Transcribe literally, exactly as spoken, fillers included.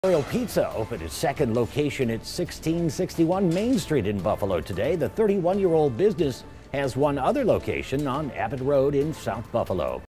Imperial Pizza opened its second location at sixteen sixty-one Main Street in Buffalo today. The thirty-one-year-old business has one other location on Abbott Road in South Buffalo.